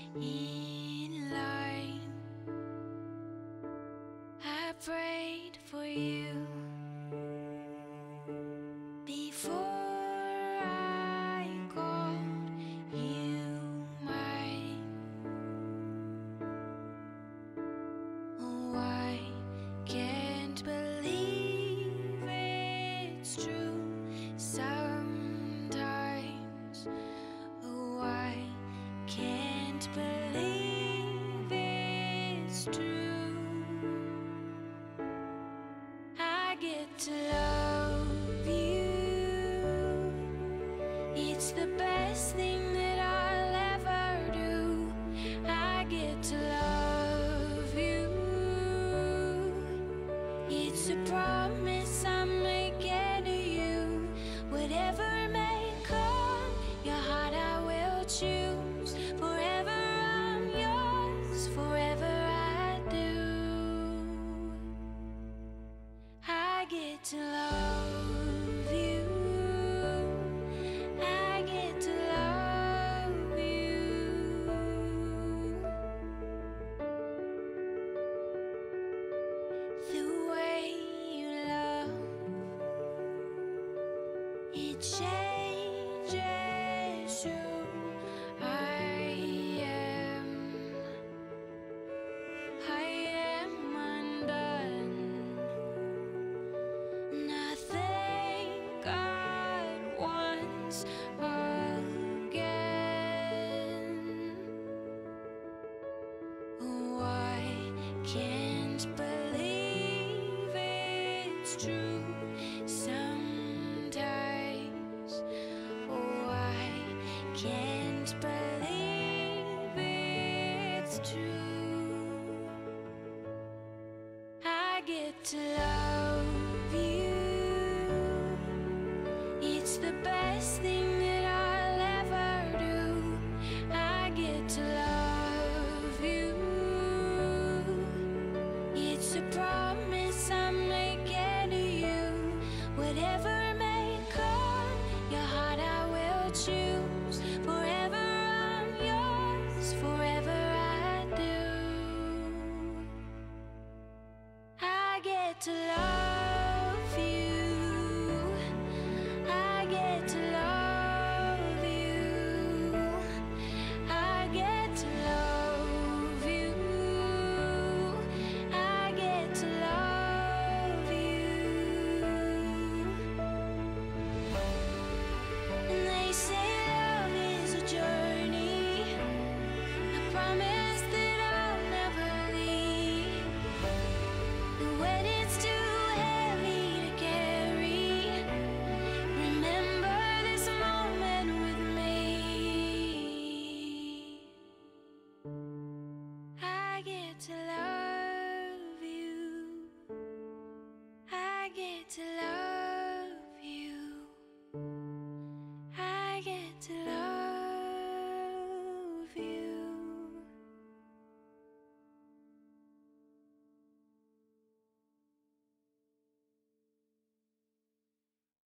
in line. I prayed for you before I called you mine. Oh, I can't believe it's true sometimes. Oh, I can't believe it's true. I get to love you. It's the best thing that I'll ever do. I get to love you. It's a promise I'm making to you. Whatever may come, your heart I will choose. Forever I'm yours, forever I do. I get to love you. I get to love you. The way you love, it changes who I am. I am undone. Nothing God wants again. Oh, I can't believe it's true sometimes. Oh, I can't believe